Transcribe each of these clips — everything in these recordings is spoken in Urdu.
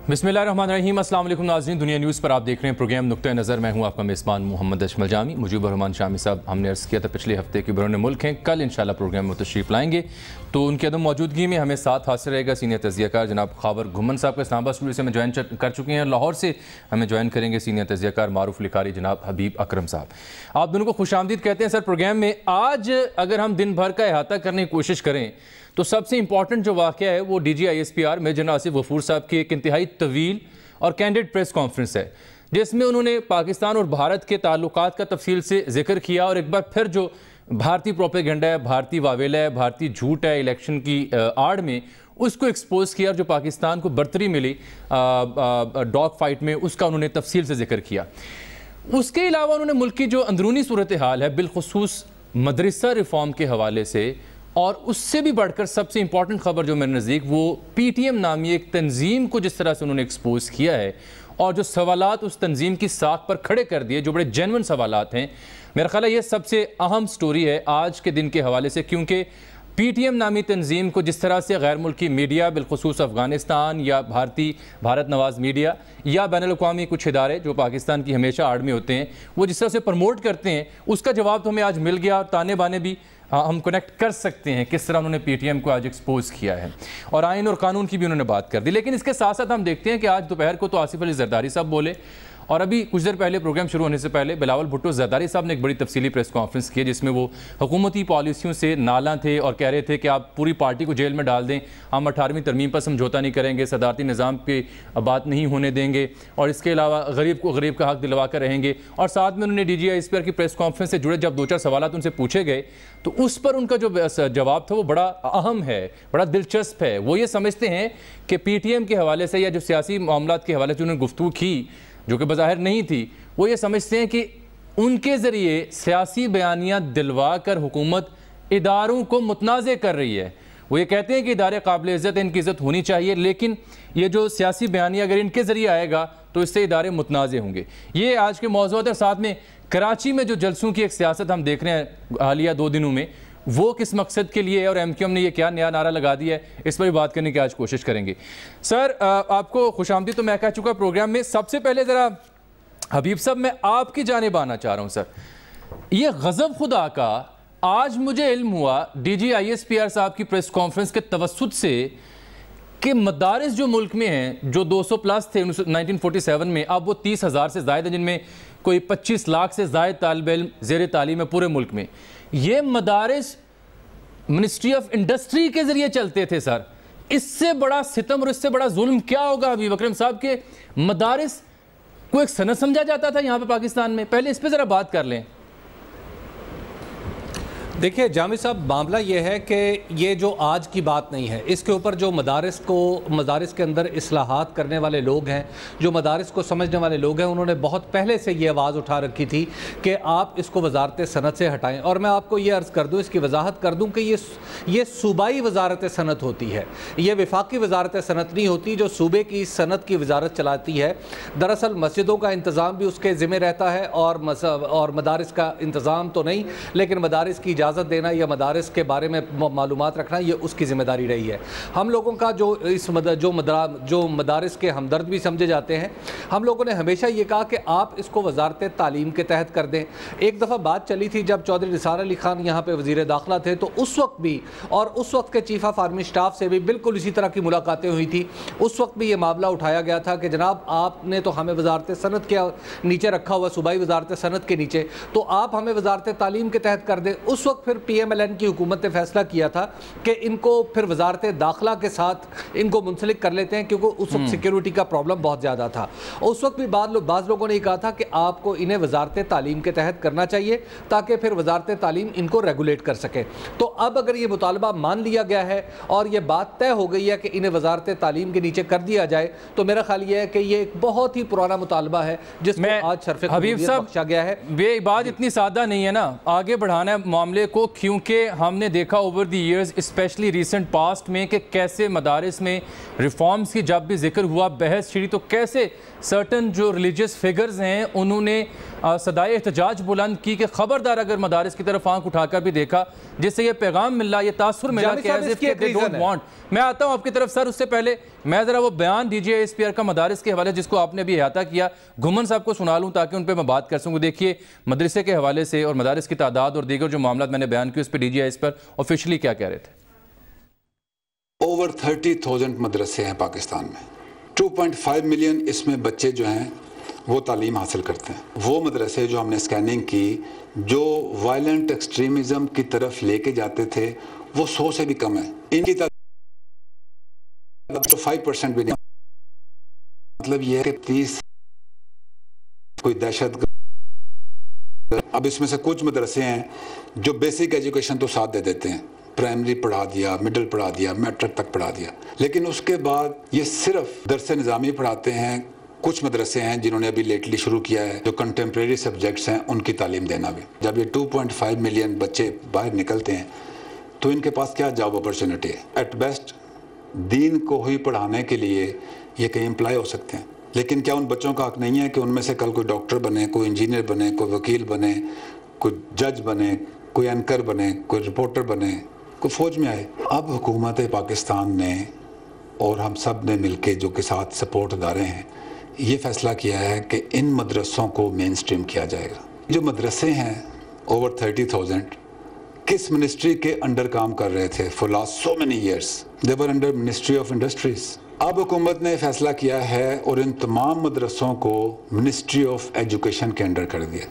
बिस्मिल्लाहिर्रहमानिर्रहीम। अस्सलाम वालेकुम नाज़रीन, दुनिया न्यूज़ पर आप देख रहे हैं प्रोग्राम नुक्ता नज़र। मैं हूं आपका मेज़बान मोहम्मद अशमल जामी। मुजीबुर रहमान शामी साहब हमने अर्ज़ किया था पिछले हफ्ते के बैरून मुल्क हैं, कल इंशाल्लाह प्रोग्राम में तशरीफ़ लाएंगे, तो उनकी अदम मौजूदगी में हमें साथ हासिल रहेगा सीनियर तज़कियाकार जनाब ख़ावर घुमन साहब के इस्लामाबाद स्टूडियो से हमें ज्वाइन कर चुके हैं। लाहौर से हमें ज्वाइन करेंगे सीनियर तज़कियाकार मारूफ लिखारी जनाब हबीब अकरम साहब। आप दोनों को खुशामदीद कहते हैं सर प्रोग्राम में। आज अगर हम दिन भर का अहाता करने की कोशिश करें तो सबसे इंपॉर्टेंट जो वाक़या है वो DGISPR major general Asif Ghafoor साहब की एक इंतहाई तवील और कैंडिड प्रेस कॉन्फ्रेंस है, जिसमें उन्होंने पाकिस्तान और भारत के ताल्लुकात का तफसील से जिक्र किया और एक बार फिर जो भारतीय प्रोपेगेंडा है, भारतीय वावेला है, भारतीय झूठ है इलेक्शन की आड़ में, उसको एक्सपोज किया और जो पाकिस्तान को बर्तरी मिली डॉग फाइट में उसका उन्होंने तफसील से जिक्र किया। उसके अलावा उन्होंने मुल्क की जो अंदरूनी सूरत हाल है बिलखुसूस मदरसा रिफॉर्म के हवाले से, और उससे भी बढ़कर सबसे इंपॉर्टेंट खबर जो मेरे नज़दीक वो PTM नामी एक तंजीम को जिस तरह से उन्होंने एक्सपोज किया है और जो सवालात उस तंजीम की साख पर खड़े कर दिए, जो बड़े जेन्युइन सवालात हैं। मेरा ख्याल है ये सबसे अहम स्टोरी है आज के दिन के हवाले से, क्योंकि PTM नामी तंजीम को जिस तरह से गैर मुल्की मीडिया बिलखुसूस अफ़गानिस्तान या भारत नवाज़ मीडिया या बैनुल-अक़वामी कुछ इदारे जो पाकिस्तान की हमेशा आड़ में होते हैं, वो जिस तरह से प्रमोट करते हैं, उसका जवाब तो हमें आज मिल गया। और ताने बाने भी हम कनेक्ट कर सकते हैं किस तरह उन्होंने PTM को आज एक्सपोज किया है, और आइन और कानून की भी उन्होंने बात कर दी। लेकिन इसके साथ साथ हम देखते हैं कि आज दोपहर को तो आसिफ अली जरदारी साहब बोले, और अभी कुछ देर पहले प्रोग्राम शुरू होने से पहले बिलावल भुट्टो जरदारी साहब ने एक बड़ी तफसीली प्रेस कॉन्फ्रेंस की, जिसमें वो हुकूमती पॉलिसियों से नाला थे और कह रहे थे कि आप पूरी पार्टी को जेल में डाल दें, हम 18वीं तरमीम पर समझौता नहीं करेंगे, सदारती निज़ाम पे बात नहीं होने देंगे, और इसके अलावा गरीब को गरीब का हक दिलवा कर रहेंगे। और साथ में उन्होंने DGISPR की प्रेस कॉन्फ्रेंस से जुड़े जब दो चार सवाल उनसे पूछे गए तो उस पर उनका जो जवाब था वो बड़ा अहम है, बड़ा दिलचस्प है। वो ये समझते हैं कि PTM के हवाले से या जो सियासी मामलात के हवाले से उन्होंने गुफ्तगू की जो कि बज़ाहिर नहीं थी, वो ये समझते हैं कि उनके ज़रिए सियासी बयानियाँ दिलवा कर हुकूमत इदारों को मुतनाज़ कर रही है। वो ये कहते हैं कि इदारे काबिल इज़्ज़त हैं, इनकी इज़्ज़त होनी चाहिए, लेकिन ये जो सियासी बयानिया अगर इनके ज़रिए आएगा तो इससे इदारे मुतनाज़ होंगे। ये आज के मौज़ूद है। साथ में कराची में जो जलसों की एक सियासत हम देख रहे हैं हालिया 2 दिनों में, वो किस मकसद के लिए है और MQM ने ये क्या नया नारा लगा दिया है, इस पर भी बात करने की आज कोशिश करेंगे। सर आपको खुशामदीद तो मैं कह चुका प्रोग्राम में। सबसे पहले ज़रा हबीब साहब मैं आपकी जानिब आना चाह रहा हूँ। सर ये गज़ब खुदा का आज मुझे इल्म हुआ DGISPR साहब की प्रेस कॉन्फ्रेंस के तवस्सुत से कि मदारिस जो मुल्क में हैं जो 200 प्लस थे 1947 में, अब वो 30,000 से ज़ायद है, जिनमें कोई 25 लाख से ज़ायद तालिब इल्म ज़ेर तालीम है पूरे मुल्क में। ये मदारिस मिनिस्ट्री ऑफ इंडस्ट्री के ज़रिए चलते थे। सर इससे बड़ा सितम और इससे बड़ा जुल्म क्या होगा हबीब अकरम साहब के मदारिस को एक सनद समझा जाता था यहाँ पे पाकिस्तान में। पहले इस पर ज़रा बात कर लें। देखिए जामी साहब, मामला ये है कि ये जो आज की बात नहीं है, इसके ऊपर जो मदारिस के अंदर इस्लाहात करने वाले लोग हैं, जो मदारिस को समझने वाले लोग हैं, उन्होंने बहुत पहले से ये आवाज़ उठा रखी थी कि आप इसको वजारत सनत से हटाएं। और मैं आपको ये अर्ज़ कर दूँ, इसकी वजाहत कर दूँ कि ये सूबाई वजारत सनत होती है, ये वफाकी वजारत सनत नहीं होती जो सूबे की सनत की वजारत चलाती है। दरअसल मस्जिदों का इंतज़ाम भी उसके ज़िम्मे रहता है और मदारिस का इंतज़ाम तो नहीं, लेकिन मदारिस की इजाज़त देना या मदारिस के बारे में मालूमात रखना ये उसकी ज़िम्मेदारी रही है। हम लोगों का जो मदारिस के हमदर्द भी समझे जाते हैं, हम लोगों ने हमेशा ये कहा कि आप इसको वजारत तालीम के तहत कर दें। एक दफ़ा बात चली थी जब चौधरी निसार अली खान यहाँ पे वज़ीर दाखिला थे, तो उस वक्त भी और उस वक्त के चीफ ऑफ आर्मी स्टाफ से भी बिल्कुल इसी तरह की मुलाकातें हुई थी। उस वक्त भी ये मामला उठाया गया था कि जनाब आपने तो हमें वजारत सनत के नीचे रखा हुआ, सूबाई वजारत सनत के नीचे, तो आप हमें वजारत तालीम के तहत कर दें। उस वक्त फिर PMLN की हुकूमत ने फैसला किया था कि इनको फिर वजारत दाखिला के साथ इनको मुंसलिक कर लेते हैं, क्योंकि उस वक्त सिक्योरिटी का प्रॉब्लम बहुत ज़्यादा था। उस वक्त भी बाज़ लोगों ने कहा था कि आपको इन्हें वजारत तालीम के तहत करना चाहिए ताकि फिर वजारत तालीम इनको रेगुलेट कर सके। तो अब अगर ये मुतालबा मान लिया गया है और ये बात तय हो गई है कि इन्हें वजारत तालीम के नीचे कर दिया जाए, तो मेरा ख्याल ये है कि ये एक बहुत ही पुराना मुतालबा है जिसमें आज शर्फ़े हबीब साहब बख्शा गया है। ये बात इतनी सादा नहीं है ना, आगे बढ़ाना है मामले को, क्योंकि हमने देखा over the years specially recent past में कि कैसे मदारिस में रिफॉर्म्स की जब भी जिक्र हुआ, बहस छिड़ी, तो कैसे सर्टन जो रिलीजियस फिगर्स हैं उन्होंने सदाए एहतजाज बुलंद की कि ख़बरदार अगर मदारिस की तरफ आंख उठाकर भी देखा, जिससे ये पैगाम मिला, ये तासुर मिला कि as if they don't want میں آتا ہوں آپ کی طرف سر، اس سے پہلے میں ذرا وہ بیان DGISPR کا مدارس کے حوالے جس کو آپ نے بھی احاطہ کیا گھمن صاحب کو سنا لوں تاکہ ان پہ میں بات کر سکوں. دیکھیے مدرسے کے حوالے سے اور مدارس کی تعداد اور دیگر جو معاملات میں نے بیان کی اس پہ DGISPR آفیشلی کیا کہہ رہے تھے. اوور 30,000 مدرسے ہیں پاکستان میں. 2.5 ملین اس میں بچے جو ہیں وہ تعلیم حاصل کرتے ہیں. وہ مدرسے جو ہم نے اسکیننگ کی جو وائلنٹ ایکسٹریمزم کی طرف لے کے جاتے تھے وہ 100 سے بھی کم ہے. ان کی تعداد 5% بھی نہیں. مطلب یہ ہے کہ 30 کوئی دہشت گرد. اب اس میں سے کچھ مدرسے ہیں جو بیسک ایجوکیشن تو ساتھ دے دیتے ہیں، پرائمری پڑھا دیا، مڈل پڑھا دیا، میٹرک تک پڑھا دیا، لیکن اس کے بعد یہ صرف درس نظامی پڑھاتے ہیں. کچھ مدرسے ہیں جنہوں نے ابھی لیٹلی شروع کیا ہے جو کنٹمپریری سبجیکٹس ہیں ان کی تعلیم دینا بھی. جب یہ 2.5 ملین بچے باہر نکلتے ہیں تو ان کے پاس کیا جاب اپرچونٹی ہے؟ ایٹ بیسٹ دین کو ہی پڑھانے کے لیے یہ کہیں امپلائی ہو سکتے ہیں، لیکن کیا ان بچوں کا حق نہیں ہے کہ ان میں سے کل کوئی ڈاکٹر بنے، کوئی انجینئر بنے، کوئی وکیل بنے، کوئی جج بنے، کوئی اینکر بنے، کوئی رپورٹر بنے، کوئی فوج میں آئے؟ اب حکومت پاکستان نے اور ہم سب نے مل کے جو کے ساتھ سپورٹ ادارے ہیں یہ فیصلہ کیا ہے کہ ان مدرسوں کو مین سٹریم کیا جائے گا. جو مدرسے ہیں اوور 30,000 کس منسٹری کے انڈر کام کر رہے تھے for last so many years? They were under Ministry of Industries. اب حکومت نے فیصلہ کیا ہے اور ان تمام مدرسوں کو منسٹری آف ایجوکیشن کے انڈر کر دیا.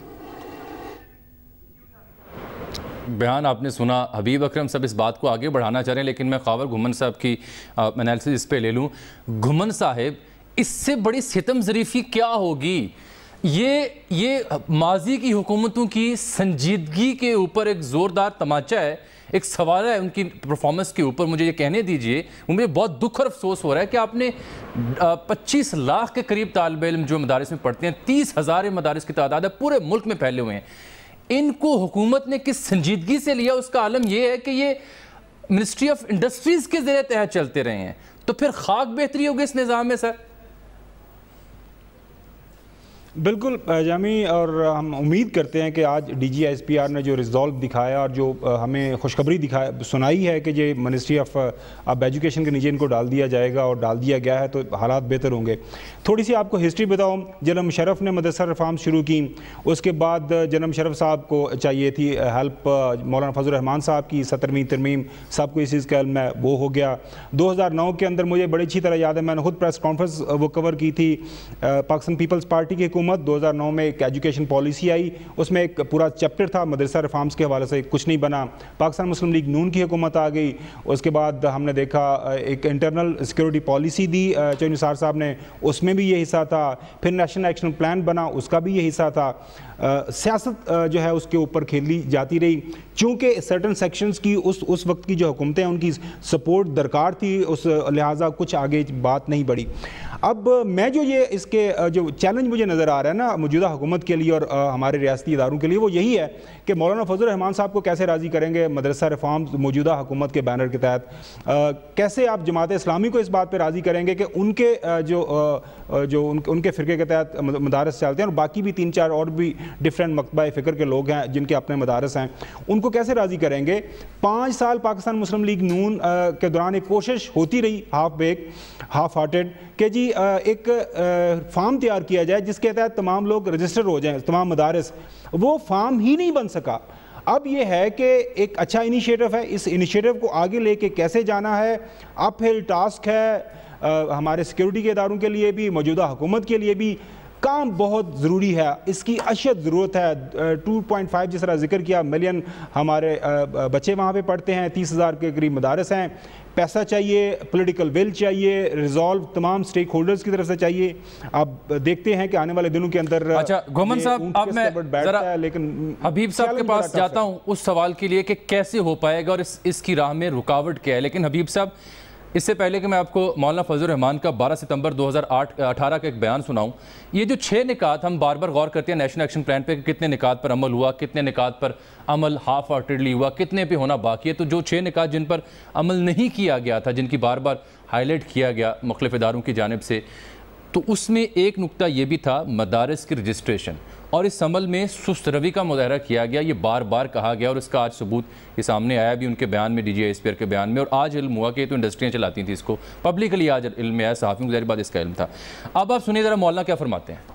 بیان آپ نے سنا. حبیب اکرم صاحب اس بات کو آگے بڑھانا چاہ رہے ہیں لیکن میں خاور گھمن صاحب کی انالیسس اس پہ لے لوں. گھمن صاحب اس سے بڑی ستم ظریفی کیا ہوگی؟ یہ ماضی کی حکومتوں کی سنجیدگی کے اوپر ایک زوردار تماچہ ہے، ایک سوال ہے ان کی پرفارمنس کے اوپر. مجھے یہ کہنے دیجئے مجھے بہت دکھ اور افسوس ہو رہا ہے کہ آپ نے 25 لاکھ کے قریب طالب علم جو مدارس میں پڑھتے ہیں، 30,000 مدارس کی تعداد ہے، پورے ملک میں پھیلے ہوئے ہیں. ان کو حکومت نے کس سنجیدگی سے لیا؟ اس کا عالم یہ ہے کہ یہ منسٹری آف انڈسٹریز کے زیر تحت چلتے رہے ہیں. تو پھر خاک بہتری ہوگی اس نظام میں سر؟ بالکل جامی، اور ہم امید کرتے ہیں کہ آج DGISPR نے جو ریزالو دکھایا اور جو ہمیں خوشخبری سنائی ہے کہ یہ منسٹری آف ایجوکیشن کے نیچے ان کو ڈال دیا جائے گا اور ڈال دیا گیا ہے تو حالات بہتر ہوں گے. تھوڑی سی آپ کو ہسٹری بتاؤں. جناب مشرف نے مدرسہ ریفارمز شروع کی، اس کے بعد جناب مشرف صاحب کو چاہیے تھی ہیلپ مولانا فضل الرحمان صاحب کی 17ویں ترمیم، سب کو اس چیز کا علم ہے، وہ ہو گیا. 2009 کے اندر مجھے بڑی اچھی طرح یاد ہے، میں نے خود پریس کانفرنس وہ کور کی تھی. پاکستان پیپلز پارٹی کی حکومت 2009 میں ایک ایجوکیشن پالیسی آئی، اس میں ایک پورا چیپٹر تھا مدرسہ ریفارمز کے حوالے سے، کچھ نہیں بنا. پاکستان مسلم لیگ نون کی حکومت آ گئی، اس کے بعد ہم نے دیکھا ایک انٹرنل سیکیورٹی پالیسی دی چودھری نثار صاحب نے، اس میں بھی یہ حصہ تھا. پھر نیشنل ایکشن پلان بنا، اس کا بھی یہ حصہ تھا. سیاست جو ہے اس کے اوپر کھیلی جاتی رہی، چونکہ سرٹن سیکشنز کی اس وقت کی جو حکومتیں ان کی سپورٹ درکار تھی، اس لہٰذا کچھ آگے بات نہیں بڑھی. اب میں جو یہ اس کے جو چیلنج مجھے نظر آ رہا ہے نا موجودہ حکومت کے لیے اور ہمارے ریاستی اداروں کے لیے، وہ یہی ہے کہ مولانا فضل الرحمان صاحب کو کیسے راضی کریں گے مدرسہ ریفارمز موجودہ حکومت کے بینر کے تحت. کیسے آپ جماعت اسلامی کو اس بات پہ راضی کریں گے کہ ان کے جو ان کے فرقے کے تحت مدارس چلتے ہیں، اور باقی بھی 3-4 اور بھی ڈفرینٹ مکتبہ فکر کے لوگ ہیں جن کے اپنے مدارس ہیں، ان کو کیسے راضی کریں گے؟ 5 سال پاکستان مسلم لیگ نون کے دوران ایک کوشش ہوتی رہی ہاف ہارٹڈ کہ جی ایک فارم تیار کیا جائے جس کے تحت تمام لوگ رجسٹر ہو جائیں، تمام مدارس. وہ فارم ہی نہیں بن سکا. اب یہ ہے کہ ایک اچھا انیشیٹو ہے، اس انیشیٹو کو آگے لے کے کیسے جانا ہے اپ ہل ٹاسک ہے. ہمارے سیکیورٹی کے اداروں کے لیے بھی، موجودہ حکومت کے لیے بھی کام بہت ضروری ہے، اس کی اشد ضرورت ہے. 2.5 جس طرح ذکر کیا ملین ہمارے بچے وہاں پہ پڑھتے ہیں، 30,000 کے قریب مدارس ہیں. پیسہ چاہیے، پولیٹیکل ول چاہیے، ریزالو تمام سٹیک ہولڈرز کی طرف سے چاہیے. اب دیکھتے ہیں کہ آنے والے دنوں کے اندر. اچھا گھمن صاحب، اب میں ذرا حبیب صاحب کے پاس جاتا ہوں اس سوال کے لیے کہ کیسے ہو پائے گا اور اس کی راہ میں رکاوٹ کیا ہے. لیکن حبیب صاحب، اس سے پہلے کہ میں آپ کو مولانا فضل الرحمان کا 12 ستمبر 2018 کا ایک بیان سناؤں، یہ جو 6 نکات ہم بار بار غور کرتے ہیں نیشنل ایکشن پلان پہ کہ کتنے نکات پر عمل ہوا، کتنے نکات پر عمل ہاف ہارٹڈلی ہوا، کتنے پہ ہونا باقی ہے. تو جو 6 نکات جن پر عمل نہیں کیا گیا تھا، جن کی بار بار ہائی لائٹ کیا گیا مختلف اداروں کی جانب سے، تو اس میں ایک نکتہ یہ بھی تھا مدارس کی رجسٹریشن، اور اس عمل میں سست روی کا مظاہرہ کیا گیا، یہ بار بار کہا گیا، اور اس کا آج ثبوت یہ سامنے آیا بھی ان کے بیان میں، D G S P R کے بیان میں، اور آج علم ہوا کہ تو انڈسٹریاں چلاتی تھیں اس کو، پبلکلی آج علم میں آیا، صحافیوں کو ظاہر بات اس کا علم تھا۔ اب آپ سنیے ذرا مولانا کیا فرماتے ہیں۔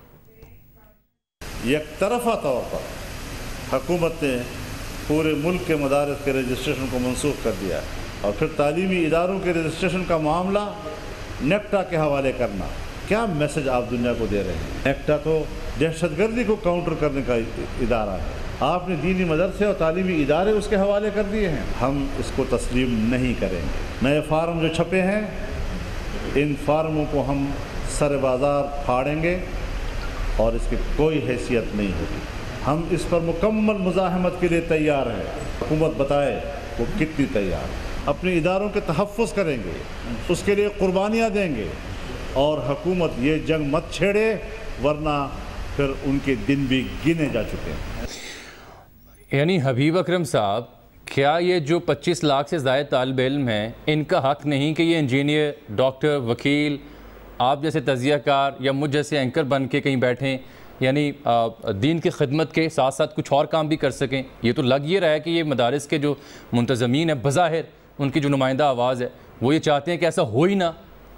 یک طرفہ طور پر حکومت نے پورے ملک کے مدارس کے رجسٹریشن کو منسوخ کر دیا، اور پھر تعلیمی اداروں کے رجسٹریشن کا معاملہ نیکٹا کے حوالے کرنا، کیا میسج آپ دنیا کو دے رہے ہیں؟ نیکٹا تو دہشت گردی کو کاؤنٹر کرنے کا ادارہ ہے، آپ نے دینی مدرسے اور تعلیمی ادارے اس کے حوالے کر دیے ہیں، ہم اس کو تسلیم نہیں کریں گے۔ نئے فارم جو چھپے ہیں، ان فارموں کو ہم سر بازار پھاڑیں گے اور اس کی کوئی حیثیت نہیں ہوگی، ہم اس پر مکمل مزاحمت کے لیے تیار ہیں، حکومت بتائے وہ کتنی تیار ہے، اپنے اداروں کے تحفظ کریں گے، اس کے لیے قربانیاں دیں گے، اور حکومت یہ جنگ مت چھیڑے ورنہ پھر ان کے دن بھی گنے جا چکے ہیں۔ یعنی حبیب اکرم صاحب، کیا یہ جو 25 لاکھ سے زائد طالب علم ہیں، ان کا حق نہیں کہ یہ انجینئر، ڈاکٹر، وکیل، آپ جیسے تجزیہ کار یا مجھ جیسے اینکر بن کے کہیں بیٹھیں، یعنی دین کی خدمت کے ساتھ ساتھ کچھ اور کام بھی کر سکیں؟ یہ تو لگ یہ رہا ہے کہ یہ مدارس کے جو منتظمین ہیں، بظاہر ان کی جو نمائندہ آواز ہے، وہ یہ چاہتے ہیں کہ ایسا ہو ہی نہ۔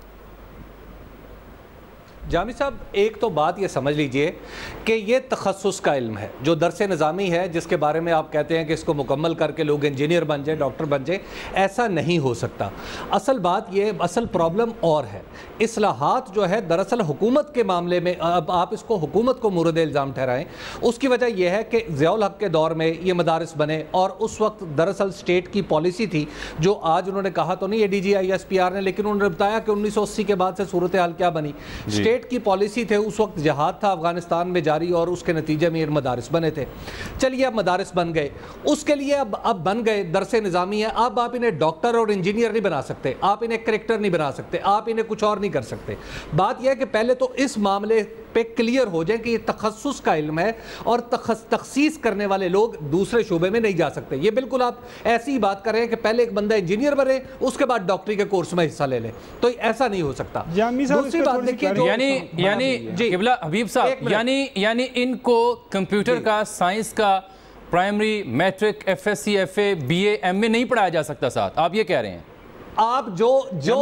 جامی صاحب، ایک تو بات یہ سمجھ لیجئے کہ یہ تخصص کا علم ہے، جو درس نظامی ہے، جس کے بارے میں آپ کہتے ہیں کہ اس کو مکمل کر کے لوگ انجینئر بن جائیں، ڈاکٹر بن جائیں، ایسا نہیں ہو سکتا۔ اصل بات یہ، اصل پرابلم اور ہے، اصلاحات جو ہے دراصل حکومت کے معاملے میں، اب آپ اس کو حکومت کو مورد الزام ٹھہرائیں، اس کی وجہ یہ ہے کہ ضیاء الحق کے دور میں یہ مدارس بنے، اور اس وقت دراصل سٹیٹ کی پالیسی تھی، جو آج انہوں نے کہا تو نہیں یہ DGISPR نے، لیکن انہوں نے بتایا کہ 1980 کے بعد سے صورتحال کیا بنی۔ سٹیٹ کی پالیسی تھے، اس وقت جہاد تھا افغانستان میں جاری، اور اس کے نتیجے میں مدارس بنے تھے۔ چلیے اب مدارس بن گئے، اس کے لیے اب بن گئے، درس نظامی ہے، اب آپ انہیں ڈاکٹر اور انجینئر نہیں بنا سکتے، آپ انہیں کریکٹر نہیں بنا سکتے، آپ انہیں کچھ اور نہیں کر سکتے۔ بات یہ ہے کہ پہلے تو اس معاملے پہ کلیئر ہو جائیں کہ یہ تخصص کا علم ہے، اور تخصیص کرنے والے لوگ دوسرے شعبے میں نہیں جا سکتے۔ یہ بالکل آپ ایسی ہی بات کر رہے ہیں کہ پہلے ایک بندہ انجینئر بنے، اس کے بعد ڈاکٹری کے کورس میں حصہ لے لے، تو ایسا نہیں ہو سکتا۔ دوسری بات دیکھیے، یعنی قبلہ حبیب صاحب، یعنی ان کو کمپیوٹر کا، سائنس کا، primary, matric, FSC، FA، BA، MA نہیں پڑھایا جا سکتا ساتھ، آپ یہ کہہ رہے ہیں؟ آپ جو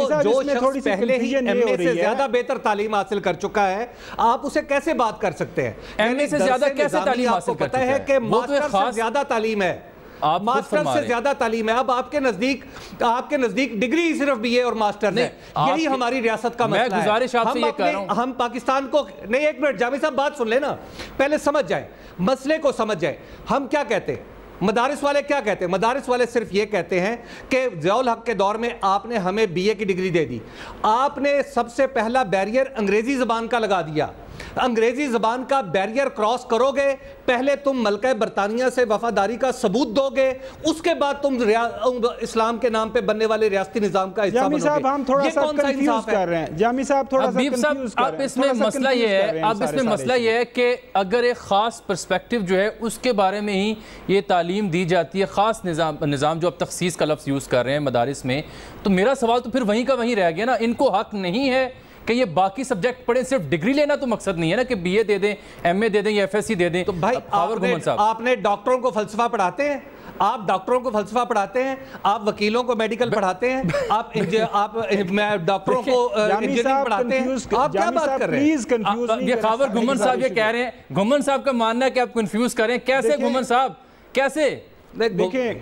شخص پہلے ہی MA سے زیادہ بہتر تعلیم حاصل کر چکا ہے، آپ اسے کیسے بات کر سکتے ہیں؟ MA سے زیادہ کیسے تعلیم حاصل کر چکا ہے؟ پتہ ہے کہ ماسٹر سے زیادہ تعلیم ہے، ماسٹر سے زیادہ تعلیم ہے۔ اب آپ کے نزدیک ڈگری صرف BA اور ماسٹر ہے، یہی ہماری ریاست کا مسئلہ ہے۔ میں گزارش آپ سے یہ کہہ رہا ہوں، ہم پاکستان کو نہیں، ایک منٹ جامی صاحب بات سن لیں نا، پہلے سمجھ جائیں مسئلے کو، سمجھ جائیں ہم کیا کہتے ہیں۔ مدارس والے کیا کہتے ہیں؟ مدارس والے صرف یہ کہتے ہیں کہ ضیاء الحق کے دور میں آپ نے ہمیں BA کی ڈگری دے دی، آپ نے سب سے پہلا بیریئر انگریزی زبان کا لگا دیا، انگریزی زبان کا بیریئر کراس کرو گے، پہلے تم ملکہ برطانیہ سے وفاداری کا ثبوت دو گے، اس کے بعد تم اسلام کے نام پہ بننے والے ریاستی نظام کا حصہ بنو گے۔ جامی صاحب ہم تھوڑا سا کنفیوز کر رہے ہیں، جامی صاحب تھوڑا سا کنفیوز کر رہے ہیں۔ اب اس میں مسئلہ یہ ہے کہ اگر ایک خاص پرسپیکٹیو جو ہے اس کے بارے میں ہی یہ تعلیم دی جاتی ہے، خاص نظام جو اب تخصیص کا لفظ یوز کر رہے ہیں مدارس میں، تو میرا سوال تو پھر وہیں کا وہیں رہ گیا نا، ان کو حق نہیں ہے کہ یہ باقی سبجیکٹ پڑھیں؟ صرف ڈگری لینا تو مقصد نہیں ہے نا کہ BA دے دیں، MA دے دیں یا FSC دے دیں۔ تو بھائی آپ نے ڈاکٹروں کو فلسفہ پڑھاتے ہیں، آپ ڈاکٹروں کو فلسفہ پڑھاتے ہیں، آپ وکیلوں کو میڈیکل پڑھاتے ہیں، آپ ڈاکٹروں کو انجینئرنگ پڑھاتے ہیں، آپ کیا بات کر رہے ہیں؟ یہ خاور گھمن صاحب یہ کہہ رہے ہیں، گھمن صاحب کا ماننا ہے کہ آپ کنفیوز کریں، کیسے گھمن صاحب کیسے؟ دیکھیں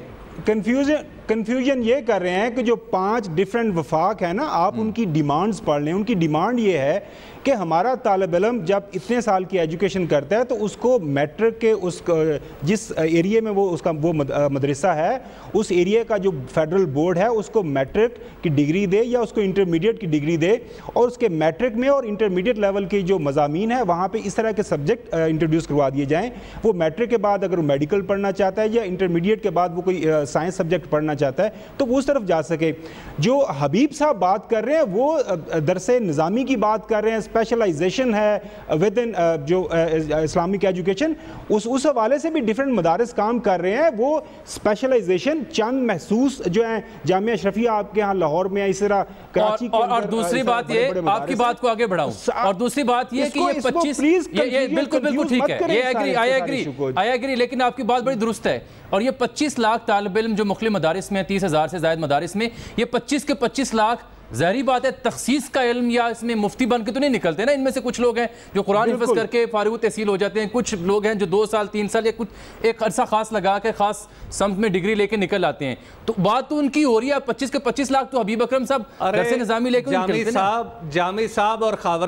کنفیوژن یہ کر رہے ہیں کہ جو 5 ڈیفرنٹ وفاق ہیں نا، آپ ان کی ڈیمانڈز پڑھ لیں۔ ان کی ڈیمانڈ یہ ہے کہ ہمارا طالب علم جب اتنے سال کی ایجوکیشن کرتا ہے تو اس کو میٹرک کے جس ایریے میں وہ مدرسہ ہے، اس ایریے کا جو فیڈرل بورڈ ہے اس کو میٹرک کی ڈگری دے یا اس کو انٹرمیڈیٹ کی ڈگری دے، اور اس کے میٹرک میں اور انٹرمیڈیٹ لیول کی جو مضامین ہیں وہاں پہ اس طرح کے سبجیکٹ انٹروڈیوس کروا دیے جائیں۔ وہ میٹرک کے بعد اگر وہ میڈیکل پڑھنا چاہتا ہے یا انٹرمیڈیٹ کے بعد وہ کوئی سائنس سبجیکٹ پڑھنا چاہتا ہے تو وہ اس طرف جا سکے. جو حبیب صاحب بات کر رہے ہیں وہ درس نظامی کی بات کر رہے ہیں, اسپیشلائزیشن ہے ود ان جو اسلامک ایجوکیشن, اس حوالے سے بھی ڈفرینٹ مدارس کام کر رہے ہیں. وہ اسپیشلائزیشن چند محسوس جو ہیں, جامعہ اشرفیہ آپ کے ہاں لاہور میں, اس طرح کراچی کے اندر, اور دوسری بات یہ, آپ کی بات کو آگے بڑھاؤں, اور دوسری بات یہ کہ یہ 25 بالکل ٹھیک ہے, یہ آئی ایگری, لیکن آپ کی بات بڑی درست ہے. اور یہ 25 لاکھ طالب علم جو مختلف مدارس میں, 30,000 سے زائد مدارس میں, یہ 25 کے 25 لاکھ ظاہری بات ہے تخصیص کا علم یا اس میں مفتی بن کے تو نہیں نکلتے نا. ان میں سے کچھ لوگ ہیں جو قرآن حفظ کر کے فارغ تحصیل ہو جاتے ہیں, کچھ لوگ ہیں جو 2 سال 3 سال یا کچھ ایک عرصہ خاص لگا کے خاص سمت میں ڈگری لے کے نکل آتے ہیں. تو بات تو ان کی ہو رہی ہے. 25 کے 25 لاکھ تو حبیب اکرم صاحب درس نظامی لے کے نکلتے ہیں. جامی صاحب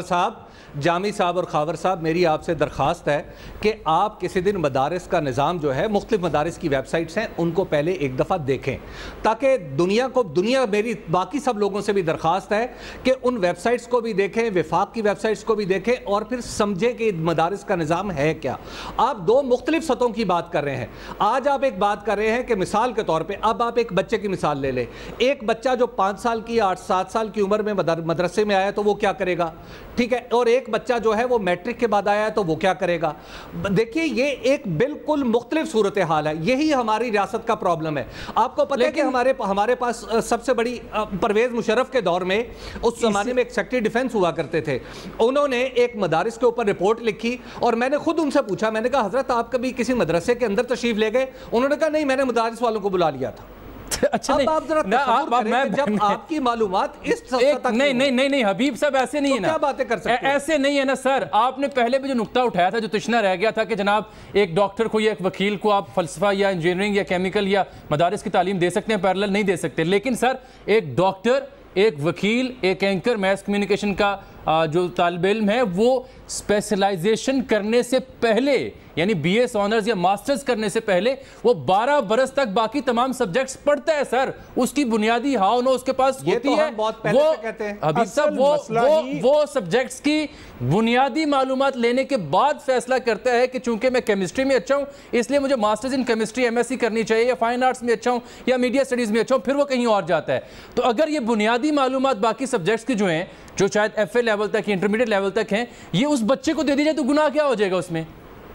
اور خاور صاحب, میری آپ سے درخواست ہے کہ آپ کسی دن مدارس کا نظام جو ہے, مختلف مدارس کی ویب سائٹس ہیں, ان کو پہلے ایک دفعہ دیکھیں, تاکہ میری باقی سب لوگوں سے بھی درخواست ہے کہ ان ویب سائٹس کو بھی دیکھیں, وفاق کی ویب سائٹس کو بھی دیکھیں, اور پھر سمجھیں کہ مدارس کا نظام ہے کیا. آپ 2 مختلف سطحوں کی بات کر رہے ہیں. آج آپ ایک بات کر رہے ہیں کہ مثال کے طور پہ, اب آپ ایک بچے کی مثال لے لیں. ایک بچہ جو 5 سال کی 8-7 سال کی عمر میں مدرسے میں آیا تو وہ کیا کرے گا, ٹھیک ہے, اور ایک بچہ جو ہے وہ میٹرک کے بعد آیا ہے تو وہ کیا کرے گا. دیکھیے یہ ایک بالکل مختلف صورتحال ہے. یہی ہماری ریاست کا پرابلم ہے. آپ کو پتہ ہے کہ ہمارے پاس سب سے بڑی پرویز مشرف کے دور میں, اس زمانے میں ایک سیکٹری ڈیفنس ہوا کرتے تھے, انہوں نے ایک مدارس کے اوپر رپورٹ لکھی, اور میں نے خود ان سے پوچھا, میں نے کہا حضرت آپ کبھی کسی مدرسے کے اندر تشریف لے گئے؟ انہوں نے کہا نہیں, میں نے مدارس والوں کو بلا لیا تھا. اب آپ ذرا تصور کریں کہ جب آپ کی معلومات اس سطح تک نہیں حبیب صاحب ایسے نہیں ہے نا, کیا باتیں کر سکتے ہیں؟ ایسے نہیں ہے نا سر. آپ نے پہلے بھی جو نقطہ اٹھایا تھا, جو تشنہ رہ گیا تھا کہ جناب ایک ڈاکٹر کو یا ایک وکیل کو آپ فلسفہ یا انجینئرنگ یا کیمیکل یا مدارس کی تعلیم دے سکتے ہیں, پیرلل نہیں دے سکتے. لیکن سر ایک ڈاکٹر, ایک وکیل, ایک اینکر میس کمیونیکیشن کا جو طالب علم ہے, وہ اسپیشلائزیشن کرنے سے پہلے, یعنی بی ایس آنرز یا ماسٹرز کرنے سے پہلے, وہ 12 برس تک باقی تمام سبجیکٹس پڑھتا ہے سر. اس کی بنیادی ہاؤ نو اس کے پاس ہوتی ہے. حبیب صاحب وہ سبجیکٹس کی بنیادی معلومات لینے کے بعد فیصلہ کرتا ہے کہ چونکہ میں کیمسٹری میں اچھا ہوں اس لیے مجھے masters in chemistry M S C کرنی چاہیے, یا فائن آرٹس میں اچھا ہوں یا میڈیا اسٹڈیز میں اچھا ہوں, پھر وہ کہیں اور جاتا ہے. تو اگر یہ بنیادی معلومات باقی سبجیکٹس کی جو ہیں, جو شاید ایف اے لیول تک, انٹرمیڈیٹ لیول تک ہیں, یہ اس بچے کو دے دی جائے تو گناہ کیا ہو جائے گا اس میں؟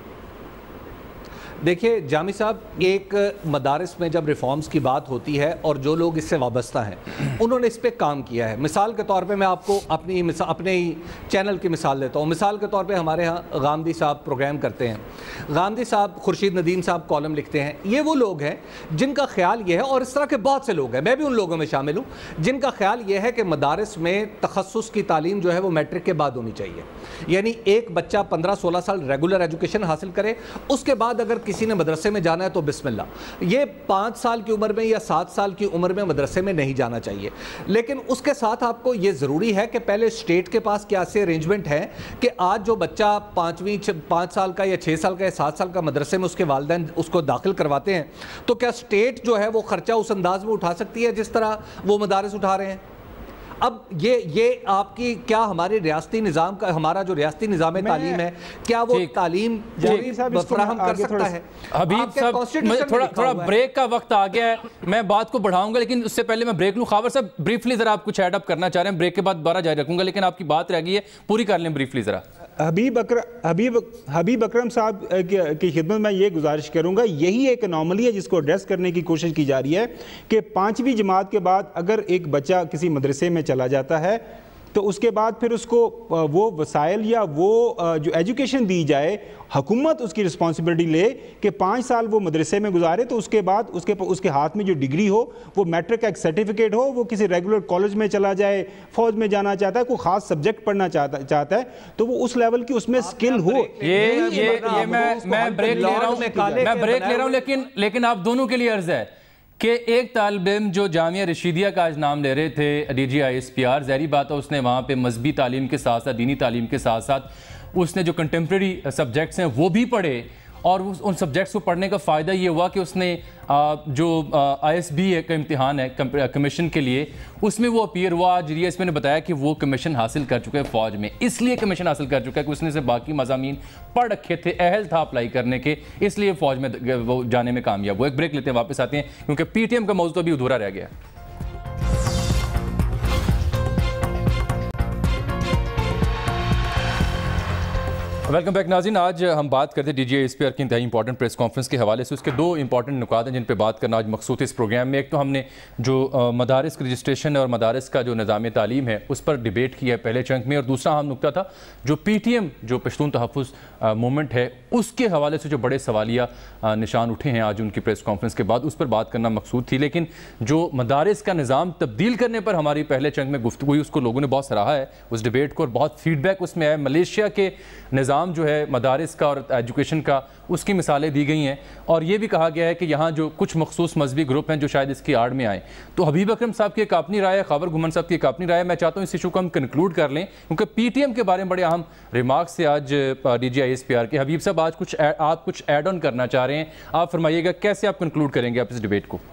دیکھیے جامی صاحب, ایک مدارس میں جب ریفارمز کی بات ہوتی ہے اور جو لوگ اس سے وابستہ ہیں انہوں نے اس پہ کام کیا ہے. مثال کے طور پہ میں آپ کو اپنے ہی چینل کی مثال دیتا ہوں. مثال کے طور پہ ہمارے ہاں غامدی صاحب پروگرام کرتے ہیں, غامدی صاحب, خورشید ندیم صاحب کالم لکھتے ہیں. یہ وہ لوگ ہیں جن کا خیال یہ ہے, اور اس طرح کے بہت سے لوگ ہیں, میں بھی ان لوگوں میں شامل ہوں, جن کا خیال یہ ہے کہ مدارس میں تخصص کی تعلیم جو ہے وہ میٹرک کے بعد ہونی چاہیے. یعنی ایک بچہ 15-16 سال ریگولر ایجوکیشن حاصل کرے, اس کے بعد اگر کسی نے مدرسے میں جانا ہے تو بسم اللہ. یہ 5 سال کی عمر میں یا 7 سال کی عمر میں مدرسے میں نہیں جانا چاہیے. لیکن اس کے ساتھ آپ کو یہ ضروری ہے کہ پہلے اسٹیٹ کے پاس کیا سے ارینجمنٹ ہے کہ آج جو بچہ 5 سال کا یا 6 سال کا یا 7 سال کا مدرسے میں اس کے والدین اس کو داخل کرواتے ہیں, تو کیا اسٹیٹ جو ہے وہ خرچہ اس انداز میں اٹھا سکتی ہے جس طرح وہ مدارس اٹھا رہے ہیں؟ اب یہ آپ کی کیا ہمارے ریاستی نظام کا, ہمارا جو ریاستی نظام تعلیم ہے, کیا وہ تعلیم فراہم کر سکتا ہے؟ حبیب صاحب تھوڑا بریک کا وقت آ گیا ہے, میں بات کو بڑھاؤں گا لیکن اس سے پہلے میں بریک لوں. خاور صاحب بریفلی ذرا آپ کچھ ایڈ اپ کرنا چاہ رہے ہیں, بریک کے بعد دوبارہ جاری رکھوں گا, لیکن آپ کی بات رہ گئی ہے, پوری کر لیں بریفلی ذرا. حبیب اکرم صاحب کی خدمت میں یہ گزارش کروں گا, یہی ایک انوملی ہے جس کو ایڈریس کرنے کی کوشش کی جا رہی ہے کہ 5ویں جماعت کے بعد اگر ایک بچہ کسی مدرسے میں چلا جاتا ہے تو اس کے بعد پھر اس کو وہ وسائل یا وہ جو ایجوکیشن دی جائے, حکومت اس کی رسپانسبلٹی لے کہ 5 سال وہ مدرسے میں گزارے, تو اس کے بعد اس کے ہاتھ میں جو ڈگری ہو, وہ میٹرک کا ایک سرٹیفکیٹ ہو, وہ کسی ریگولر کالج میں چلا جائے, فوج میں جانا چاہتا ہے, کوئی خاص سبجیکٹ پڑھنا چاہتا ہے, تو وہ اس لیول کی اس میں سکل ہو. میں بریک لے رہا ہوں لیکن آپ دونوں کے لیے عرض ہے کہ ایک طالب علم جو جامعہ رشیدیہ کا آج نام لے رہے تھے, DGISPR, ظاہری بات ہے اس نے وہاں پہ مذہبی تعلیم کے ساتھ ساتھ, دینی تعلیم کے ساتھ ساتھ اس نے جو کنٹمپریری سبجیکٹس ہیں وہ بھی پڑھے, اور ان سبجیکٹس کو پڑھنے کا فائدہ یہ ہوا کہ اس نے جو ISB کا امتحان ہے کمیشن کے لیے اس میں وہ اپیئر ہوا. آج ریاض میں نے بتایا کہ وہ کمیشن حاصل کر چکا ہے فوج میں, اس لیے کمیشن حاصل کر چکا ہے کہ اس نے سے باقی مضامین پڑھ رکھے تھے, اہل تھا اپلائی کرنے کے, اس لیے فوج میں وہ جانے میں کامیاب ہوا. ایک بریک لیتے ہیں, واپس آتے ہیں کیونکہ PTM کا موضوع ابھی ادھورا رہ گیا. ویلکم بیک ناظرین. آج ہم بات کرتے ہیں DGISPR کی انتہائی امپورٹنٹ پریس کانفرنس کے حوالے سے. اس کے دو امپورٹنٹ نکات ہیں جن پہ بات کرنا آج مقصود ہے اس پروگرام میں. ایک تو ہم نے جو مدارس کی رجسٹریشن ہے اور مدارس کا جو نظام تعلیم ہے اس پر ڈیبیٹ کیا ہے پہلے چنک میں, اور دوسرا اہم نکتہ تھا جو PTM جو پشتون تحفظ موومنٹ ہے اس کے حوالے سے جو بڑے سوالیہ نشان اٹھے ہیں آج ان کی پریس کانفرنس کے بعد, اس پر بات کرنا مقصود تھی. لیکن جو مدارس کا نظام تبدیل کرنے پر ہماری پہلے چنک میں گفتگو ہوئی, اس کو لوگوں نے بہت سراہا ہے اس ڈیبیٹ کو, اور بہت فیڈ بیک اس میں ہے. ملیشیا کے نظام جو ہے مدارس کا اور ایجوکیشن کا, اس کی مثالیں دی گئی ہیں, اور یہ بھی کہا گیا ہے کہ یہاں جو کچھ مخصوص مذہبی گروپ ہیں جو شاید اس کی آڑ میں آئیں. تو حبیب اکرم صاحب کی ایک اپنی رائے ہے, خاور گھمن صاحب کی ایک اپنی رائے ہے. میں چاہتا ہوں اس ایشو کو ہم کنکلوڈ کر لیں کیونکہ PTM کے بارے میں بڑے اہم ریمارکس سے آج DGISPR کے. حبیب صاحب آج آپ کچھ ایڈ آن کرنا چاہ رہے ہیں, آپ فرمائیے گا کیسے آپ کنکلوڈ کریں گے آپ اس ڈیبیٹ کو.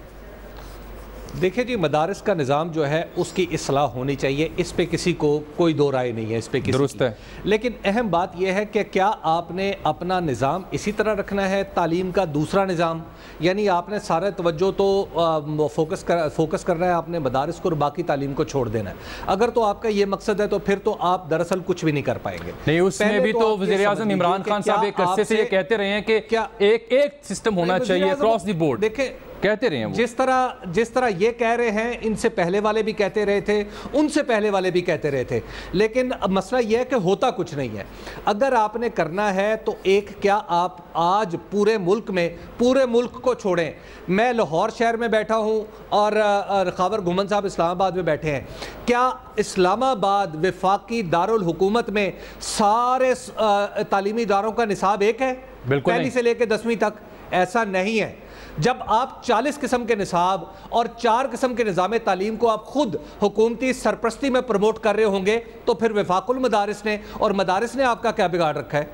دیکھیں جی, مدارس کا نظام جو ہے اس کی اصلاح ہونی چاہیے, اس پہ کسی کو کوئی دو رائے نہیں ہے, اس پہ کسی درست ہے. لیکن اہم بات یہ ہے کہ کیا آپ نے اپنا نظام اسی طرح رکھنا ہے, تعلیم کا دوسرا نظام, یعنی آپ نے سارا توجہ تو فوکس کرنا ہے اپنے مدارس کو اور باقی تعلیم کو چھوڑ دینا ہے. اگر تو آپ کا یہ مقصد ہے تو پھر تو آپ دراصل کچھ بھی نہیں کر پائیں گے. نہیں, اس میں بھی تو وزیر اعظم عمران خان صاحب ایک عرصے سے یہ کہتے رہے ہیں کہ ایک سسٹم ہونا چاہیے اکراس دی بورڈ, دیکھیں کہتے رہے ہیں. جس طرح یہ کہہ رہے ہیں, ان سے پہلے والے بھی کہتے رہے تھے, ان سے پہلے والے بھی کہتے رہے تھے, لیکن مسئلہ یہ ہے کہ ہوتا کچھ نہیں ہے. اگر آپ نے کرنا ہے تو کیا آپ آج پورے ملک میں پورے ملک کو چھوڑیں. میں لاہور شہر میں بیٹھا ہوں اور خاور گھمن صاحب اسلام آباد میں بیٹھے ہیں. کیا اسلام آباد وفاقی دارالحکومت میں سارے تعلیمی اداروں کا نصاب ایک ہے, پہلی سے لے کے 10ویں تک؟ ایسا نہیں ہے. جب آپ 40 قسم کے نصاب اور 4 قسم کے نظام تعلیم کو آپ خود حکومتی سرپرستی میں پروموٹ کر رہے ہوں گے تو پھر وفاق المدارس نے اور مدارس نے آپ کا کیا بگاڑ رکھا ہے؟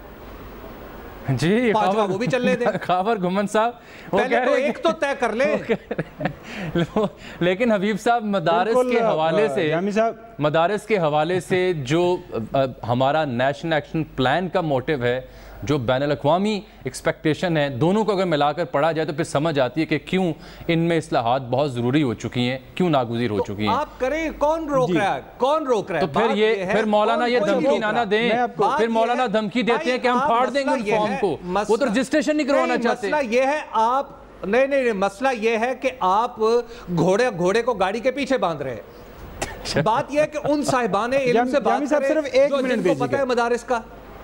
جی پانچواں وہ بھی چلنے دیں. خاور گھمن صاحب پہلے تو ایک تو طے کر لیں. لیکن حبیب صاحب مدارس کے حوالے سے جو ہمارا نیشنل ایکشن پلان کا موٹیو ہے, جو بین الاقوامی ایکسپیکٹیشن ہے, دونوں کو اگر ملا کر پڑھا جائے تو پھر سمجھ آتی ہے کہ کیوں ان میں اصلاحات بہت ضروری ہو چکی ہیں, کیوں ناگزیر ہو چکی ہیں. آپ کریں, کون روک رہا ہے, کون روک رہا ہے؟ تو پھر مولانا یہ دھمکی نہ دیں, پھر مولانا دھمکی دیتے ہیں کہ ہم پھاڑ دیں گے ان فارم کو, وہ تو رجسٹریشن نہیں کروانا چاہتے. مسئلہ یہ ہے آپ نہیں, مسئلہ یہ ہے کہ آپ گھوڑے کو گاڑی کے پیچھے باندھ رہے ہیں. بات یہ ہے کہ ان صاحبان علم سے بات کریں جو جن کو پتہ ہے مدارس کا.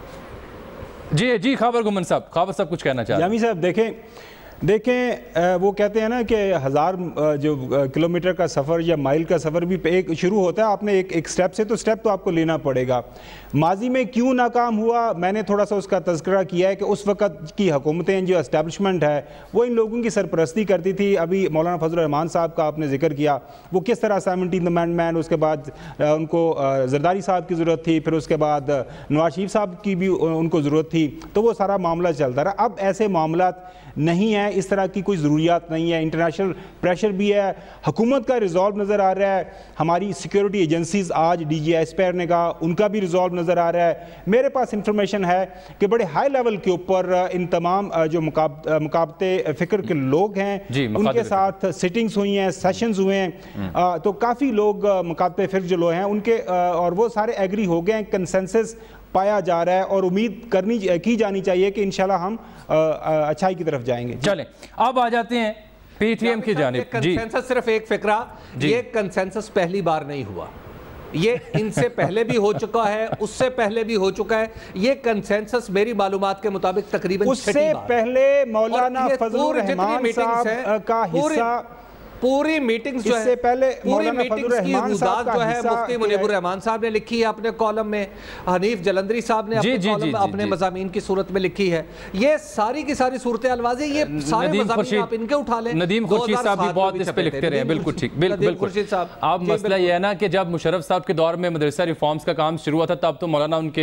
جی خاور گھمن صاحب کچھ کہنا چاہتے ہیں. جامی صاحب دیکھیں وہ کہتے ہیں نا کہ 1000 جو کلومیٹر کا سفر یا مائل کا سفر بھی ایک شروع ہوتا ہے, آپ نے ایک سٹیپ سے, تو سٹیپ تو آپ کو لینا پڑے گا. ماضی میں کیوں ناکام ہوا, میں نے تھوڑا سا اس کا تذکرہ کیا ہے کہ اس وقت کی حکومتیں جو اسٹیبلشمنٹ ہے وہ ان لوگوں کی سرپرستی کرتی تھی. ابھی مولانا فضل الرحمان صاحب کا آپ نے ذکر کیا, وہ کس طرح 17th امینڈمنٹ, اس کے بعد ان کو زرداری صاحب کی ضرورت تھی, پھر اس کے بعد نواز شریف صاحب کی بھی ان کو ضرورت تھی, تو وہ سارا معاملہ چلتا رہا. اب ایسے معاملات نہیں ہیں, اس طرح کی کوئی ضروریات نہیں ہے. انٹرنیشنل پریشر بھی ہے, حکومت کا ریزالو نظر آ رہا ہے, ہماری سیکیورٹی ایجنسیز آج DGISPR نے کہا ان کا بھی ریزالو نظر آ رہا ہے. میرے پاس انفارمیشن ہے کہ بڑے ہائی لیول کے اوپر ان تمام جو مقابلے فکر کے لوگ ہیں ان کے ساتھ سیٹنگز ہوئی ہیں, سیشنز ہوئے ہیں, تو کافی لوگ مقابلے فکر جو لوگ ہیں ان کے, اور وہ سارے ایگری ہو گئے ہیں, کنسنسس پایا جا رہا ہے, اور امید کی جانی چاہیے کہ انشاءاللہ ہم اچھائی کی طرف جائیں گے. چلیں اب آ جاتے ہیں PTM کی جانب. کنسنسس صرف ایک فکرہ, یہ کنسنسس پہلی بار نہیں ہوا, یہ ان سے پہلے بھی ہو چکا ہے, اس سے پہلے بھی ہو چکا ہے. یہ کنسنسس میری معلومات کے مطابق تقریباً اس سے پہلے مولانا فضل الرحمان صاحب کا حصہ, پوری میٹنگز جو ہے, پوری میٹنگز کی رودات جو ہے مفتی منیب الرحمان صاحب نے لکھی ہے اپنے کالم میں, حنیف جلندری صاحب نے اپنے کالم میں اپنے مضامین کی صورت میں لکھی ہے. یہ ساری کی ساری صورتحال واضح, یہ سارے مضامین آپ ان کے اٹھا لیں. ندیم خورشید صاحب بھی بہت اس پہ لکھتے رہے ہیں. بالکل ٹھیک, بالکل. اب مسئلہ یہ ہے نا کہ جب مشرف صاحب کے دور میں مدرسہ ریفارمز کا کام شروع ہوا تھا, تب تو مولانا ان کے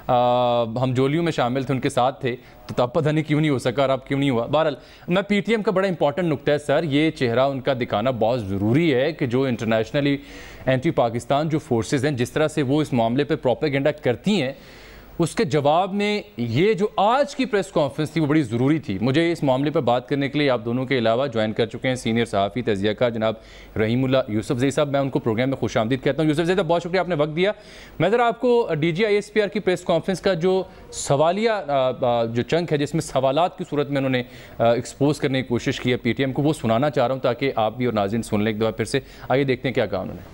ہم جولیوں میں شامل تھے، ان کے ساتھ تھے، تو تب پتہ نہیں کیوں نہیں ہو سکا اور اب کیوں نہیں ہوا. بہرحال میں پی ٹی ایم کا بڑا امپورٹنٹ نقطہ ہے سر، یہ چہرہ ان کا دکھانا بہت ضروری ہے کہ جو انٹرنیشنلی اینٹی پاکستان جو فورسز ہیں جس طرح سے وہ اس معاملے پہ پروپیگنڈا کرتی ہیں، اس کے جواب میں یہ جو آج کی پریس کانفرنس تھی وہ بڑی ضروری تھی. مجھے اس معاملے پر بات کرنے کے لیے آپ دونوں کے علاوہ جوائن کر چکے ہیں سینئر صحافی تجزیہ کار جناب رحیم اللہ یوسف زئی صاحب. میں ان کو پروگرام میں خوش آمدید کہتا ہوں. یوسف زئی صاحب بہت شکریہ، آپ نے وقت دیا. میں ذرا آپ کو D G I S P R کی پریس کانفرنس کا جو سوالیہ جو چنک ہے جس میں سوالات کی صورت میں انہوں نے ایکسپوز کرنے کی کوشش کی ہے پی ٹی ایم کو، وہ سنانا چاہ رہا ہوں تاکہ آپ بھی اور ناظرین سن لیں ایک دفعہ پھر سے. آئیے دیکھتے ہیں کیا کہا انہوں نے.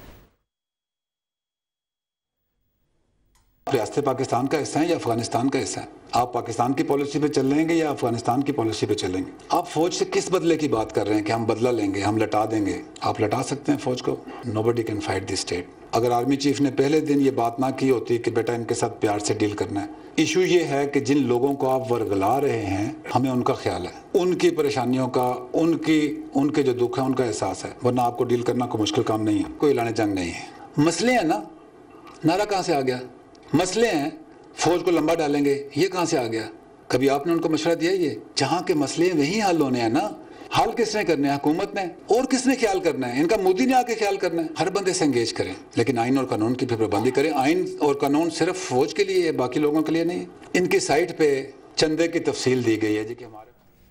ریاست پاکستان کا حصہ ہیں یا افغانستان کا حصہ ہیں؟ آپ پاکستان کی پالیسی پہ چلیں گے یا افغانستان کی پالیسی پہ چلیں گے؟ آپ فوج سے کس بدلے کی بات کر رہے ہیں کہ ہم بدلہ لیں گے، ہم لٹا دیں گے؟ آپ لٹا سکتے ہیں فوج کو؟ nobody can fight the state. اگر آرمی چیف نے پہلے دن یہ بات نہ کی ہوتی کہ بیٹا ان کے ساتھ پیار سے ڈیل کرنا ہے. ایشو یہ ہے کہ جن لوگوں کو آپ ورگلا رہے ہیں ہمیں ان کا خیال ہے، ان کی پریشانیوں کا، ان کے جو دکھ ہے ان کا احساس ہے، ورنہ آپ کو ڈیل کرنا کوئی مشکل کام نہیں ہے، کوئی اعلان جنگ نہیں ہے. مسئلے ہیں نا، نعرہ کہاں سے آ گیا؟ مسئلے ہیں، فوج کو لمبا ڈالیں گے، یہ کہاں سے آ گیا؟ کبھی آپ نے ان کو مشورہ دیا؟ یہ جہاں کے مسئلے وہیں حل ہونے ہیں نا. حل کس نے کرنے ہیں؟ حکومت نے. اور کس نے خیال کرنا ہے؟ ان کا مودی نے آ کے خیال کرنا ہے. ہر بندے سے انگیج کریں، لیکن آئین اور قانون کی بھی پابندی کریں. آئین اور قانون صرف فوج کے لیے ہے، باقی لوگوں کے لیے نہیں. ان کی سائٹ پہ چندے کی تفصیل دی گئی ہے جی کہ ہمارے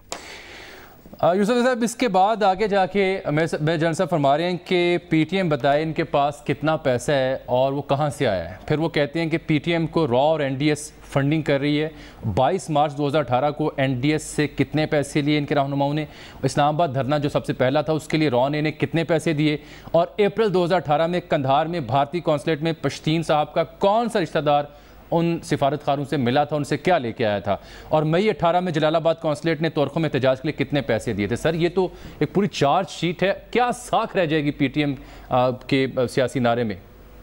یوسف صاحب اس کے بعد آگے جا کے میں جنرل صاحب فرما رہے ہیں کہ پی ٹی ایم بتائے ان کے پاس کتنا پیسہ ہے اور وہ کہاں سے آیا ہے. پھر وہ کہتے ہیں کہ پی ٹی ایم کو را اور این ڈی ایس فنڈنگ کر رہی ہے. 22 مارچ 2018 کو این ڈی ایس سے کتنے پیسے لیے ان کے رہنماؤں نے؟ اسلام آباد دھرنا جو سب سے پہلا تھا اس کے لیے را نے انہیں کتنے پیسے دیے؟ اور اپریل 2018 میں قندھار میں بھارتی قونصلیٹ میں پشتین صاحب کا کون سا رشتہ دار ان سفارت خانوں سے ملا تھا، ان سے کیا لے کے آیا تھا؟ اور مئی 18 میں جلال آباد قونصلیٹ نے تورخم احتجاج کے لیے کتنے پیسے دیے تھے؟ سر یہ تو ایک پوری چارج شیٹ ہے، کیا ساکھ رہ جائے گی پی ٹی ایم کے سیاسی نعرے میں؟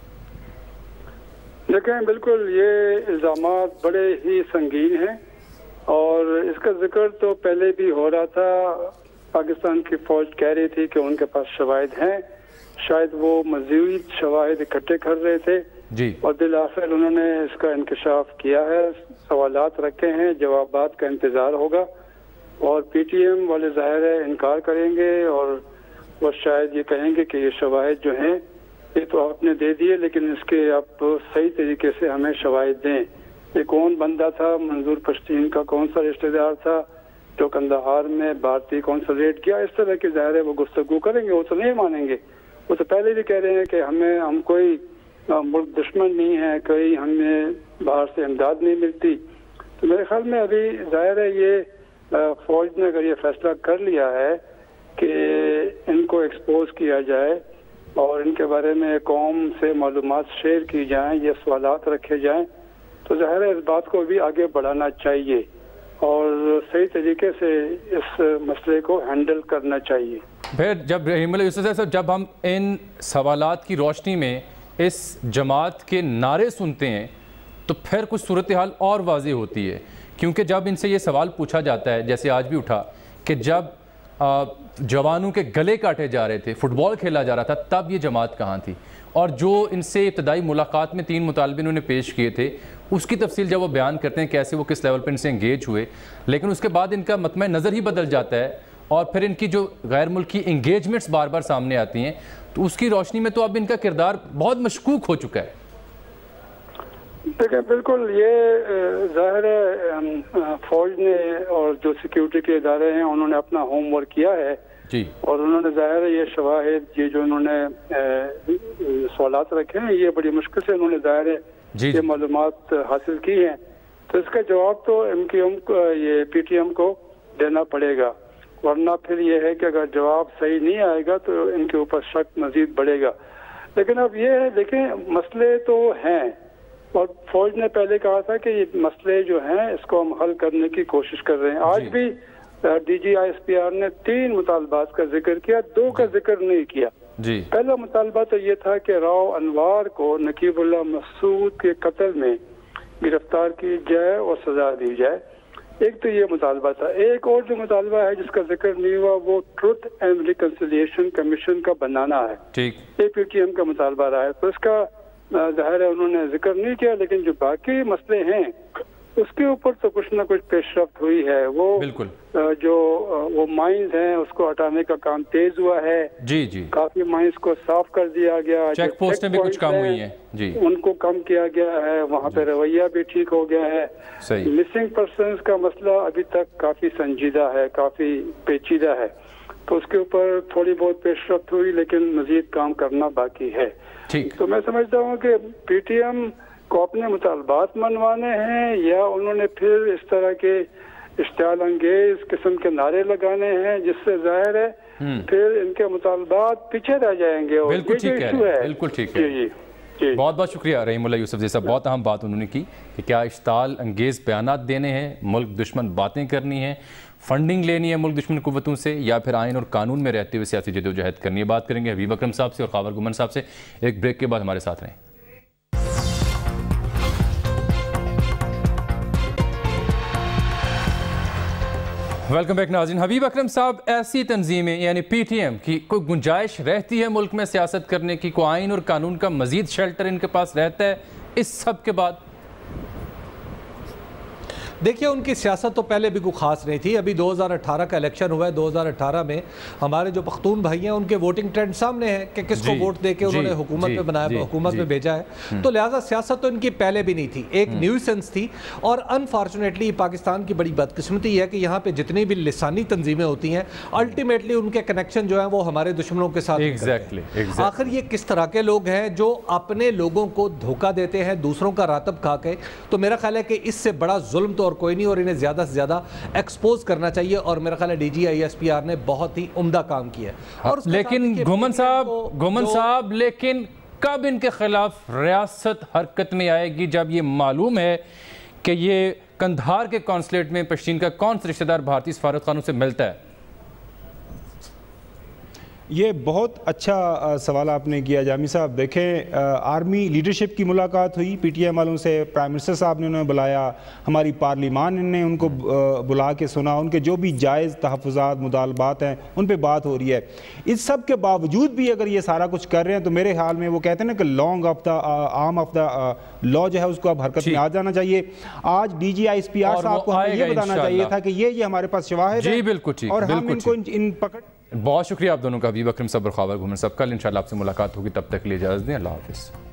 دیکھیں بالکل یہ الزامات بڑے ہی سنگین ہیں اور اس کا ذکر تو پہلے بھی ہو رہا تھا. پاکستان کی فوج کہہ رہی تھی کہ ان کے پاس شواہد ہیں، شاید وہ مزید شواہد اکٹھے کر رہے تھے جی، اور بالآخر انہوں نے اس کا انکشاف کیا ہے. سوالات رکھے ہیں، جوابات کا انتظار ہوگا اور پی ٹی ایم والے ظاہر ہے انکار کریں گے اور وہ شاید یہ کہیں گے کہ یہ شواہد جو ہیں یہ تو آپ نے دے دیے لیکن اس کے آپ صحیح طریقے سے ہمیں شواہد دیں. یہ کون بندہ تھا، منظور پشتین کا کون سا رشتہ دار تھا جو قندھار میں بھارتی قونصلیٹ کیا؟ اس طرح کی ظاہر ہے وہ گفتگو کریں گے. وہ تو نہیں مانیں گے، وہ تو پہلے بھی کہہ رہے ہیں کہ ہم کوئی ملک دشمن نہیں ہے، کوئی ہمیں باہر سے امداد نہیں ملتی. تو میرے خیال میں ابھی ظاہر ہے یہ فوج نے اگر یہ فیصلہ کر لیا ہے کہ ان کو ایکسپوز کیا جائے اور ان کے بارے میں قوم سے معلومات شیئر کی جائیں، یہ سوالات رکھے جائیں، تو ظاہر ہے اس بات کو بھی آگے بڑھانا چاہیے اور صحیح طریقے سے اس مسئلے کو ہینڈل کرنا چاہیے. پھر جب رحیم اللہ یوسف صاحب جب ہم ان سوالات کی روشنی میں اس جماعت کے نعرے سنتے ہیں تو پھر کچھ صورتحال اور واضح ہوتی ہے، کیونکہ جب ان سے یہ سوال پوچھا جاتا ہے جیسے آج بھی اٹھا کہ جب جوانوں کے گلے کاٹے جا رہے تھے، فٹ بال کھیلا جا رہا تھا، تب یہ جماعت کہاں تھی؟ اور جو ان سے ابتدائی ملاقات میں 3 مطالبے انہوں نے پیش کیے تھے اس کی تفصیل جب وہ بیان کرتے ہیں کیسے وہ کس لیول پہ ان سے انگیج ہوئے، لیکن اس کے بعد ان کا مطمع نظر ہی بدل جاتا ہے اور پھر ان کی جو غیر ملکی انگیجمنٹس بار بار سامنے آتی ہیں تو اس کی روشنی میں تو اب ان کا کردار بہت مشکوک ہو چکا ہے. دیکھیں بالکل یہ ظاہر ہے فوج نے اور جو سیکیورٹی کے ادارے ہیں انہوں نے اپنا ہوم ورک کیا ہے جی، اور انہوں نے ظاہر ہے یہ شواہد یہ جو انہوں نے سوالات رکھے ہیں یہ بڑی مشکل سے انہوں نے ظاہر ہے یہ معلومات حاصل کی ہیں. تو اس کا جواب تو ایم کیو ایم کو یہ پی ٹی ایم کو دینا پڑے گا، ورنہ پھر یہ ہے کہ اگر جواب صحیح نہیں آئے گا تو ان کے اوپر شک مزید بڑھے گا. لیکن اب یہ ہے دیکھیں مسئلے تو ہیں اور فوج نے پہلے کہا تھا کہ یہ مسئلے جو ہیں اس کو ہم حل کرنے کی کوشش کر رہے ہیں. آج بھی D G I S P R نے 3 مطالبات کا ذکر کیا، 2 کا ذکر نہیں کیا. پہلا مطالبہ تو یہ تھا کہ راؤ انوار کو نقیب اللہ مسعود کے قتل میں گرفتار کی جائے اور سزا دی جائے. ایک تو یہ مطالبہ تھا. ایک اور جو مطالبہ ہے جس کا ذکر نہیں ہوا وہ ٹروتھ اینڈ ریکنسیلیشن کمیشن کا بنانا ہے. یہ پی ٹی ایم کا مطالبہ رہا ہے. تو اس کا ظاہر ہے انہوں نے ذکر نہیں کیا، لیکن جو باقی مسئلے ہیں اس کے اوپر تو کچھ نہ کچھ پیش رفت ہوئی ہے. وہ بالکل جو وہ مائنز ہیں اس کو ہٹانے کا کام تیز ہوا ہے. جی جی کافی مائنز کو صاف کر دیا گیا. چیک پوسٹیں بھی کچھ کم ہوئی ہیں جی، ان کو کم کیا گیا ہے. وہاں پہ رویہ بھی ٹھیک ہو گیا ہے. صحیح. مسنگ پرسنز کا مسئلہ ابھی تک کافی سنجیدہ ہے، کافی پیچیدہ ہے، تو اس کے اوپر تھوڑی بہت پیش رفت ہوئی، لیکن مزید کام کرنا باقی ہے. ٹھیک. تو میں سمجھتا ہوں کہ پی ٹی ایم کو اپنے مطالبات منوانے ہیں، یا انہوں نے پھر اس طرح کے اشتعال انگیز قسم کے نعرے لگانے ہیں جس سے ظاہر ہے پھر ان کے مطالبات پیچھے رہ جائیں گے. بالکل ٹھیک ہے، بالکل ٹھیک ہے. جی بہت بہت شکریہ رحیم اللہ یوسف جی صاحب. بہت اہم بات انہوں نے کی کہ کیا اشتعال انگیز بیانات دینے ہیں، ملک دشمن باتیں کرنی ہیں، فنڈنگ لینی ہے ملک دشمن قوتوں سے، یا پھر آئین اور قانون میں رہتے ہوئے سیاسی جدوجہد کرنی ہے. بات کریں گے حبیب اکرم صاحب سے اور خاور گمن صاحب سے. ایک بریک کے بعد ہمارے ساتھ رہیں. ویلکم بیک ناظرین. حبیب اکرم صاحب، ایسی تنظیمیں یعنی پی ٹی ایم کی کوئی گنجائش رہتی ہے ملک میں سیاست کرنے کی؟ کوئی آئین اور قانون کا مزید شیلٹر ان کے پاس رہتا ہے اس سب کے بعد؟ دیکھیے ان کی سیاست تو پہلے بھی کوئی خاص نہیں تھی. ابھی 2018 کا الیکشن ہوا ہے. 2018 میں ہمارے جو پختون بھائی ہیں ان کے ووٹنگ ٹرینڈ سامنے ہیں کہ کس کو ووٹ دے کے انہوں نے حکومت میں بنایا، حکومت میں بھیجا ہے. تو لہٰذا سیاست تو ان کی پہلے بھی نہیں تھی، ایک نیوسنس تھی. اور انفارچونیٹلی پاکستان کی بڑی بدقسمتی ہے کہ یہاں پہ جتنی بھی لسانی تنظیمیں ہوتی ہیں الٹیمیٹلی ان کے کنیکشن جو ہیں وہ ہمارے دشمنوں کے ساتھ. آخر یہ کس طرح کے لوگ ہیں جو اپنے لوگوں کو دھوکہ دیتے ہیں دوسروں کا راتب کھا کے؟ تو میرا خیال ہے کہ اس سے بڑا ظلم تو اور کوئی نہیں، اور انہیں زیادہ سے زیادہ ایکسپوز کرنا چاہیے. اور میرا خیال ہے D G I S P R نے بہت ہی عمدہ کام کیا ہے. لیکن گومن صاحب لیکن کب ان کے خلاف ریاست حرکت میں آئے گی جب یہ معلوم ہے کہ یہ کندھار کے کونسلیٹ میں پشتین کا کون سا رشتہ دار بھارتی سفارت خانوں سے ملتا ہے؟ یہ بہت اچھا سوال آپ نے کیا جامی صاحب. دیکھیں آرمی لیڈرشپ کی ملاقات ہوئی پی ٹی ایم والوں سے، پرائم منسٹر صاحب نے انہیں بلایا، ہماری پارلیمان نے ان کو بلا کے سنا، ان کے جو بھی جائز تحفظات مطالبات ہیں ان پہ بات ہو رہی ہے. اس سب کے باوجود بھی اگر یہ سارا کچھ کر رہے ہیں تو میرے خیال میں وہ کہتے ہیں نا کہ long of the arm of the law جو ہے اس کو اب حرکت میں آ جانا چاہیے. آج D G I S P R صاحب کو ہمیں یہ بتانا چاہیے تھا کہ یہ ہمارے پاس شواہد ہے اور ہم ان کو ان پکڑ. بہت شکریہ آپ دونوں کا، حبیب اکرم صاحب اور خاور گمن صاحب. کل انشاءاللہ آپ سے ملاقات ہوگی، تب تک کے لیے اجازت دیں. اللہ حافظ.